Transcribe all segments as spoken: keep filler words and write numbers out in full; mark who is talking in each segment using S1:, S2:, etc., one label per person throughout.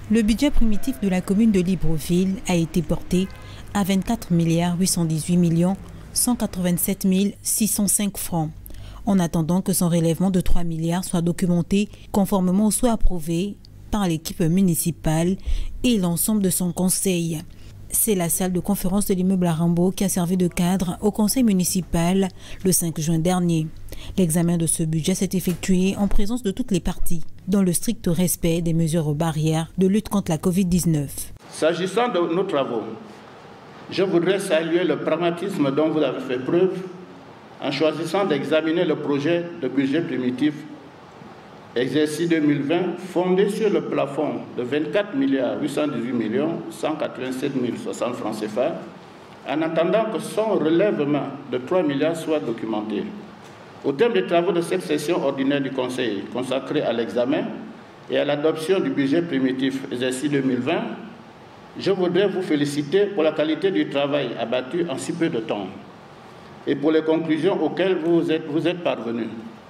S1: Le budget primitif de la commune de Libreville a été porté à vingt-quatre milliards huit cent dix-huit millions cent quatre-vingt-sept mille six cent cinq francs, en attendant que son relèvement de trois milliards soit documenté conformément au souhait approuvé par l'équipe municipale et l'ensemble de son conseil. C'est la salle de conférence de l'immeuble Arambo qui a servi de cadre au conseil municipal le cinq juin dernier. L'examen de ce budget s'est effectué en présence de toutes les parties, dans le strict respect des mesures barrières de lutte contre la Covid dix-neuf.
S2: S'agissant de nos travaux, je voudrais saluer le pragmatisme dont vous avez fait preuve en choisissant d'examiner le projet de budget primitif exercice deux mille vingt fondé sur le plafond de vingt-quatre milliards huit cent dix-huit millions cent quatre-vingt-sept mille soixante francs C F A en attendant que son relèvement de trois milliards soit documenté. Au terme des travaux de cette session ordinaire du Conseil consacrée à l'examen et à l'adoption du budget primitif exercice deux mille vingt, je voudrais vous féliciter pour la qualité du travail abattu en si peu de temps et pour les conclusions auxquelles vous êtes, vous êtes parvenus.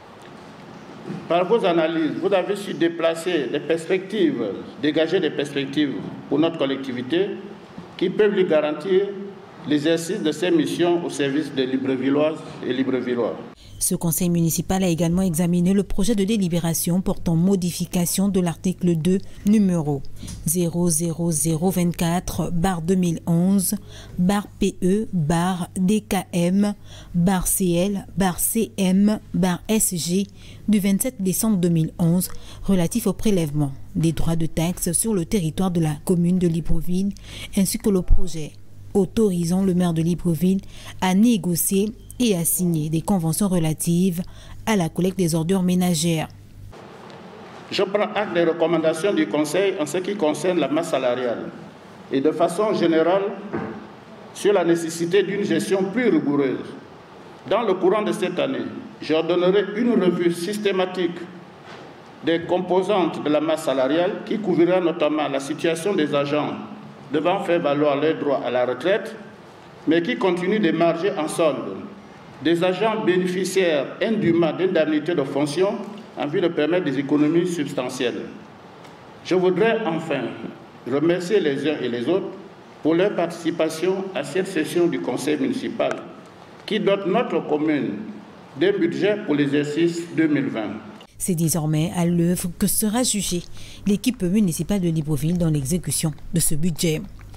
S2: Par vos analyses, vous avez su déplacer des perspectives, dégager des perspectives pour notre collectivité qui peuvent lui garantir l'exercice de ses missions au service des Librevilloises et Librevillois.
S1: Ce conseil municipal a également examiné le projet de délibération portant modification de l'article deux, numéro zéro zéro zéro vingt-quatre barre deux mille onze barre P E barre D K M barre C L barre C M barre S G du vingt-sept décembre deux mille onze relatif au prélèvement des droits de taxes sur le territoire de la commune de Libreville ainsi que le projet autorisant le maire de Libreville à négocier et à signer des conventions relatives à la collecte des ordures ménagères.
S2: Je prends acte des recommandations du Conseil en ce qui concerne la masse salariale et de façon générale sur la nécessité d'une gestion plus rigoureuse. Dans le courant de cette année, j'ordonnerai une revue systématique des composantes de la masse salariale qui couvrira notamment la situation des agents devant faire valoir leurs droits à la retraite, mais qui continuent d'émarger en solde, des agents bénéficiaires indûment d'indemnités de fonction en vue de permettre des économies substantielles. Je voudrais enfin remercier les uns et les autres pour leur participation à cette session du conseil municipal qui dote notre commune d'un budget pour l'exercice deux mille vingt.
S1: C'est désormais à l'œuvre que sera jugée l'équipe municipale de Libreville dans l'exécution de ce budget.